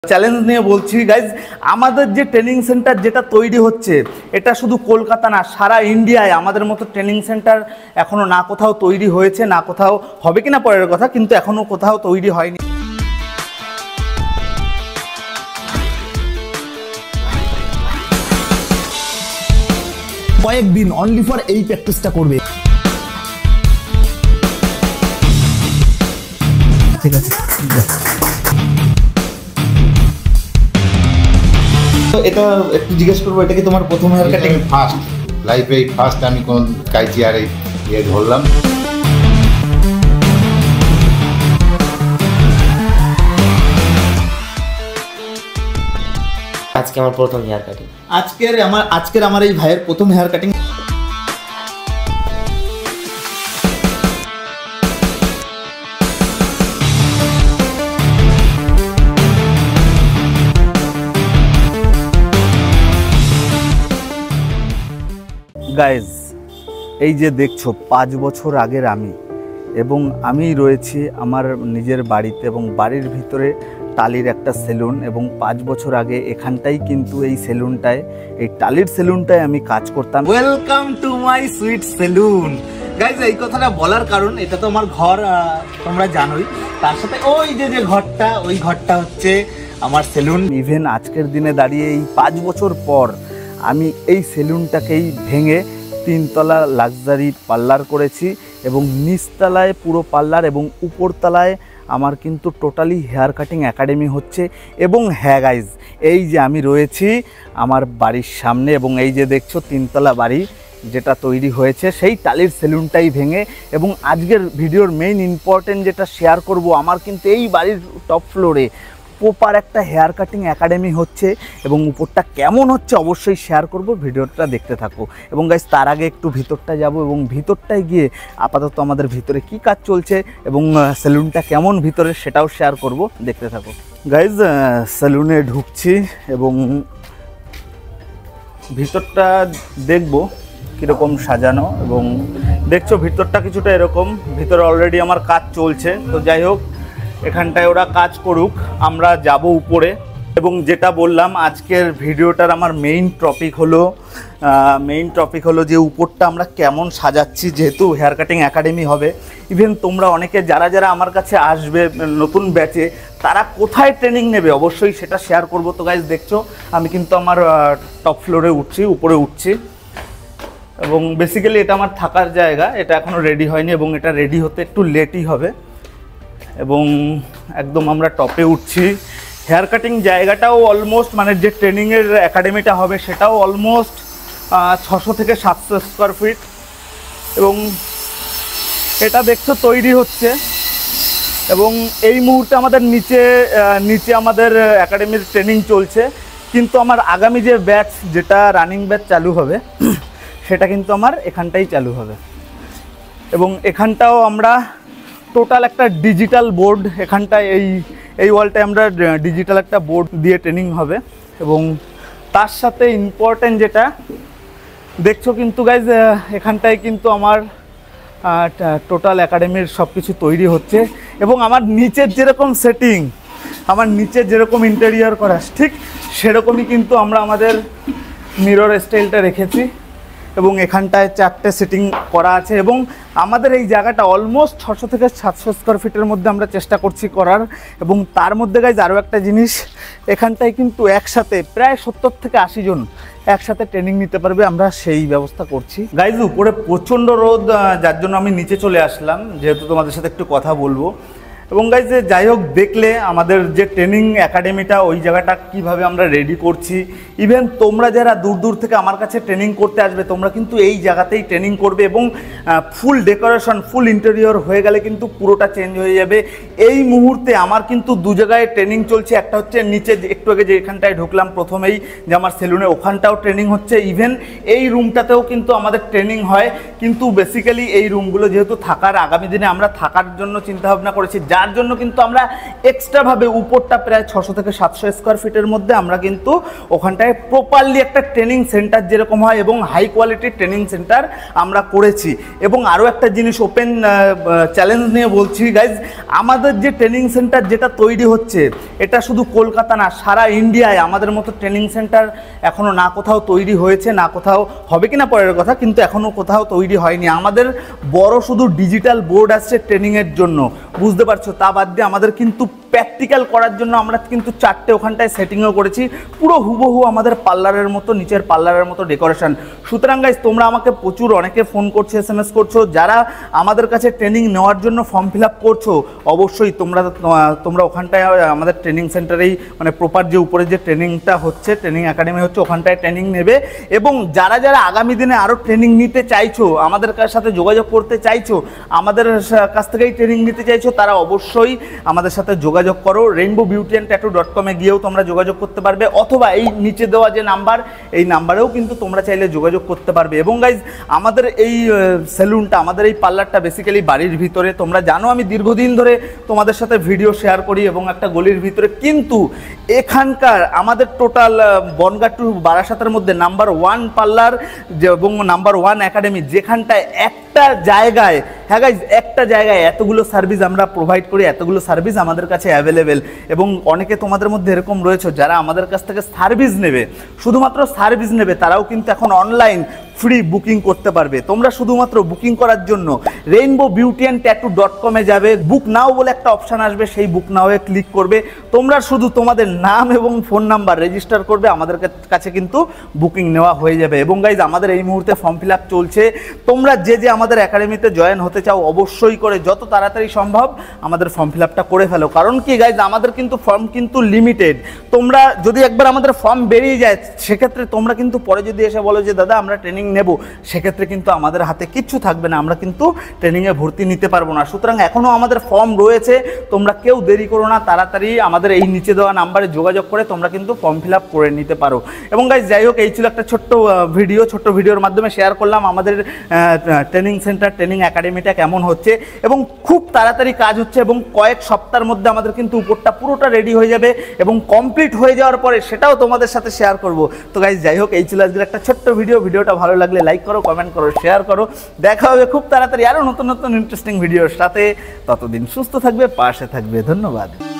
Challenge নিয়ে বলছি guys, আমাদের যে ট্রেনিং সেন্টার যেটা তৈরি হচ্ছে এটা শুধু কলকাতা না, সারা ইন্ডিয়ায় আমাদের মতো ট্রেনিং সেন্টার এখনো না কোথাও তৈরি হয়েছে, না কোথাও হবে কিনা পরের কথা, কিন্তু এখনো কোথাও তৈরি হয়নি। কয়েকদিন অনলি ফর এই প্র্যাকটিসটা করবে। ঠিক আছে, এটা একটু জিজ্ঞেস করবো, এটা কি তোমার প্রথম হেয়ার কাটিং? ফার্স্ট লাইফে ফার্স্ট আমি কোন কাইচিয়ারে ধরলাম। আজকে আমার প্রথম হেয়ার কাটিং। আজকের আমার এই ভাইয়ের প্রথম হেয়ার কাটিং। গাইজ, এই যে দেখছো 5 বছর আগের আমি, এবং আমি রয়েছি আমার নিজের বাড়িতে এবং বাড়ির ভিতরে টালির একটা সেলুন, এবং 5 বছর আগে এখানটাই কিন্তু এই সেলুনটায়, এই টালির সেলুনটায় আমি কাজ করতাম। Welcome to my sweet salon. Guys, এই কথাটা বলার কারণ, এটা তো আমার ঘর, তোমরা জানোই, তার সাথে ওই যে ঘরটা, ওই ঘরটা হচ্ছে আমার সেলুন। ইভেন আজকের দিনে দাঁড়িয়ে এই 5 বছর পর আমি এই সেলুনটাকেই ভেঙে 3 তলা লাক্সারি পার্লার করেছি, এবং নিচতলায় পুরো পার্লার এবং উপরতলায় আমার কিন্তু টোটালি হেয়ার কাটিং একাডেমি হচ্ছে। এবং হ্যাঁ গাইজ, এই যে আমি রয়েছি আমার বাড়ির সামনে, এবং এই যে দেখছো 3 তলা বাড়ি যেটা তৈরি হয়েছে সেই টালির সেলুনটাই ভেঙে। এবং আজকের ভিডিওর মেইন ইম্পর্টেন্ট যেটা শেয়ার করব, আমার কিন্তু এই বাড়ির টপ ফ্লোরে প্রপার একটা হেয়ার কাটিং একাডেমি হচ্ছে, এবং উপরটা কেমন হচ্ছে অবশ্যই শেয়ার করব, ভিডিওটা দেখতে থাকো। এবং গাইজ, তার আগে একটু ভিতরটা যাব, এবং ভিতরটায় গিয়ে আপাতত আমাদের ভিতরে কি কাজ চলছে এবং সেলুনটা কেমন ভিতরে সেটাও শেয়ার করব, দেখতে থাকো। গাইজ, সেলুনে ঢুকছি এবং ভিতরটা দেখব কীরকম সাজানো, এবং দেখছো ভিতরটা কিছুটা এরকম। ভিতরে অলরেডি আমার কাজ চলছে, তো যাই হোক, এখানটায় ওরা কাজ করুক, আমরা যাব উপরে। এবং যেটা বললাম, আজকের ভিডিওটার আমার মেইন টপিক হলো যে উপরটা আমরা কেমন সাজাচ্ছি, যেহেতু হেয়ার কাটিং একাডেমি হবে। ইভেন তোমরা অনেকে যারা আমার কাছে আসবে নতুন ব্যাচে, তারা কোথায় ট্রেনিং নেবে অবশ্যই সেটা শেয়ার করব। তো গাইজ, দেখছো আমি কিন্তু আমার টপ ফ্লোরে উঠছি, উপরে উঠছি, এবং বেসিক্যালি এটা আমার থাকার জায়গা। এটা এখনও রেডি হয়নি, এবং এটা রেডি হতে একটু লেটই হবে। এবং একদম আমরা টপে উঠছি। হেয়ার কাটিং জায়গাটাও অলমোস্ট, মানে যে ট্রেনিংয়ের একাডেমিটা হবে সেটাও অলমোস্ট 600 থেকে 700 স্কোয়ার ফিট। এবং এটা দেখছো তৈরি হচ্ছে, এবং এই মুহূর্তে আমাদের নিচে আমাদের একাডেমির ট্রেনিং চলছে। কিন্তু আমার আগামী যে ব্যাচ, যেটা রানিং ব্যাচ চালু হবে, সেটা কিন্তু আমার এখানটাই চালু হবে। এবং এখানটাও আমরা টোটাল একটা ডিজিটাল বোর্ড, এখানটায় এই ওয়ালটায় আমরা ডিজিটাল একটা বোর্ড দিয়ে ট্রেনিং হবে। এবং তার সাথে ইম্পর্টেন্ট যেটা দেখছো কিন্তু গাইজ, এখানটায় কিন্তু আমার টোটাল একাডেমির সব কিছু তৈরি হচ্ছে। এবং আমার নিচের যেরকম সেটিং, আমার নিচের যেরকম ইন্টেরিয়র করা, ঠিক সেরকমই কিন্তু আমরা আমাদের মিরর স্টাইলটা রেখেছি। এবং এখানটায় 4টে সিটিং করা আছে, এবং আমাদের এই জায়গাটা অলমোস্ট 600 থেকে 700 স্কোয়ার ফিটের মধ্যে আমরা চেষ্টা করছি করার। এবং তার মধ্যে গাইজ আরও একটা জিনিস, এখানটায় কিন্তু একসাথে প্রায় 70 থেকে 80 জন একসাথে ট্রেনিং নিতে পারবে, আমরা সেই ব্যবস্থা করছি। গাইজ, উপরে প্রচণ্ড রোদ, যার জন্য আমি নিচে চলে আসলাম, যেহেতু তোমাদের সাথে একটু কথা বলবো। এবং গাইজ, যাই হোক, দেখলে আমাদের যে ট্রেনিং একাডেমিটা, ওই জায়গাটা কিভাবে আমরা রেডি করছি। ইভেন তোমরা যারা দূর থেকে আমার কাছে ট্রেনিং করতে আসবে, তোমরা কিন্তু এই জায়গাতেই ট্রেনিং করবে, এবং ফুল ডেকোরেশন, ফুল ইন্টেরিয়র হয়ে গেলে কিন্তু পুরোটা চেঞ্জ হয়ে যাবে। এই মুহূর্তে আমার কিন্তু 2 জায়গায় ট্রেনিং চলছে। একটা হচ্ছে নিচে, একটু আগে যে এখানটায় ঢুকলাম প্রথমেই, যে আমার সেলুনে, ওখানটাও ট্রেনিং হচ্ছে। ইভেন এই রুমটাতেও কিন্তু আমাদের ট্রেনিং হয়। কিন্তু বেসিক্যালি এই রুমগুলো যেহেতু আগামী দিনে আমরা থাকার জন্য চিন্তাভাবনা করেছি, যার জন্য কিন্তু আমরা এক্সট্রাভাবে উপরটা প্রায় 600 থেকে 700 স্কোয়ার ফিটের মধ্যে আমরা কিন্তু ওখানটায় প্রপারলি একটা ট্রেনিং সেন্টার যেরকম হয় এবং হাই কোয়ালিটির ট্রেনিং সেন্টার আমরা করেছি। এবং আরও একটা জিনিস ওপেন চ্যালেঞ্জ নিয়ে বলছি গাইজ, আমাদের যে ট্রেনিং সেন্টার যেটা তৈরি হচ্ছে এটা শুধু কলকাতা না, সারা ইন্ডিয়ায় আমাদের মতো ট্রেনিং সেন্টার এখনও না কোথাও তৈরি হয়েছে, না কোথাও হবে কিনা পরের কথা, কিন্তু এখনও কোথাও তৈরি হয়নি। আমাদের বড় শুধু ডিজিটাল বোর্ড আসছে ট্রেনিংয়ের জন্য, বুঝতে পারছো, তা বাদ দিয়ে আমাদের কিন্তু প্র্যাকটিক্যাল করার জন্য আমরা কিন্তু 4টে ওখানটায় সেটিংও করেছি, পুরো হুবহু আমাদের পার্লারের মতো, নিচের পার্লারের মতো ডেকোরেশন। সুতরাং গাইজ তোমরা আমাকে প্রচুর অনেকে ফোন করছো, SMS করছো, যারা আমাদের কাছে ট্রেনিং নেওয়ার জন্য ফর্ম ফিল আপ করছো, অবশ্যই তোমরা ওখানটায় আমাদের ট্রেনিং সেন্টারেই মানে প্রপার যে উপরে যে ট্রেনিংটা হচ্ছে, ট্রেনিং একাডেমি হচ্ছে, ওখানটায় ট্রেনিং নেবে। এবং যারা যারা আগামী দিনে আরও ট্রেনিং নিতে চাইছো, আমাদের সাথে যোগাযোগ করতে চাইছো, আমাদের কাছ থেকেই ট্রেনিং নিতে চাইছো, তারা অবশ্যই আমাদের সাথে যোগাযোগ করো। rainbowbeautyandtattoo.com গিয়েও তোমরা যোগাযোগ করতে পারবে, অথবা এই নিচে দেওয়া যে নাম্বার, এই নাম্বারেও কিন্তু তোমরা চাইলে যোগাযোগ করতে পারবে। এবং গাইজ আমাদের এই সেলুনটা, আমাদের এই পার্লারটা বেসিক্যালি বাড়ির ভিতরে, তোমরা জানো আমি দীর্ঘদিন ধরে তোমাদের সাথে ভিডিও শেয়ার করি এবং একটা গলির ভিতরে, কিন্তু এখানকার আমাদের টোটাল বনগাঁ টু বারাসাতের মধ্যে নাম্বার 1 পার্লার এবং নাম্বার 1 একাডেমি, যেখানটায় একটা জায়গায়, হ্যাঁ গাইজ একটা জায়গায় এতগুলো সার্ভিস আমরা প্রোভাইড করি, এতগুলো সার্ভিস আমাদের কাছে অ্যাভেলেবেল। এবং অনেকে তোমাদের মধ্যে এরকম রয়েছে যারা আমাদের কাছ থেকে সার্ভিস নেবে, শুধুমাত্র সার্ভিস নেবে, তারাও কিন্তু এখন অনলাইন ফ্রি বুকিং করতে পারবে। তোমরা শুধুমাত্র বুকিং করার জন্য rainbowbeautyandtattoo.com যাবে, বুক নাও বলে একটা অপশান আসবে, সেই বুক নাওয়ে ক্লিক করবে, তোমরা শুধু তোমাদের নাম এবং ফোন নাম্বার রেজিস্টার করবে, আমাদের কাছে কিন্তু বুকিং নেওয়া হয়ে যাবে। এবং গাইজ আমাদের এই মুহূর্তে ফর্ম ফিল আপ চলছে, তোমরা যে আমাদের একাডেমিতে জয়েন হতে চাও অবশ্যই করে যত তাড়াতাড়ি সম্ভব আমাদের ফর্ম ফিল আপটা করে ফেলো। কারণ কি গাইজ, আমাদের কিন্তু ফর্ম কিন্তু লিমিটেড, তোমরা যদি একবার আমাদের ফর্ম বেরিয়ে যায় সেক্ষেত্রে তোমরা কিন্তু পরে যদি এসে বলো যে দাদা আমরা ট্রেনিং নেব, সেক্ষেত্রে কিন্তু আমাদের হাতে কিচ্ছু থাকবে না, আমরা কিন্তু ট্রেনিংয়ে ভর্তি নিতে পারবো না। সুতরাং এখনও আমাদের ফর্ম রয়েছে, তোমরা কেউ দেরি করো না, তাড়াতাড়ি আমাদের এই নিচে দেওয়া নাম্বারে যোগাযোগ করে তোমরা কিন্তু ফর্ম ফিল আপ করে নিতে পারো। এবং গাইজ যাই হোক, এই ছিল একটা ছোট্ট ভিডিওর মাধ্যমে শেয়ার করলাম আমাদের ট্রেনিং সেন্টার, ট্রেনিং একাডেমিটা কেমন হচ্ছে এবং খুব তাড়াতাড়ি কাজ হচ্ছে এবং কয়েক সপ্তাহের মধ্যে আমাদের কিন্তু উপরটা পুরোটা রেডি হয়ে যাবে এবং কমপ্লিট হয়ে যাওয়ার পরে সেটাও তোমাদের সাথে শেয়ার করব। তো গাইজ যাই হোক, এই ছিল আজকের একটা ছোট্ট ভিডিওটা ভালো লাগলে লাইক করো, কমেন্ট করো, শেয়ার করো। দেখা হবে খুব তাড়াতাড়ি আরও নতুন ইন্টারেস্টিং ভিডিওর সাথে। ততদিন সুস্থ থাকবে, পাশে থাকবে। ধন্যবাদ।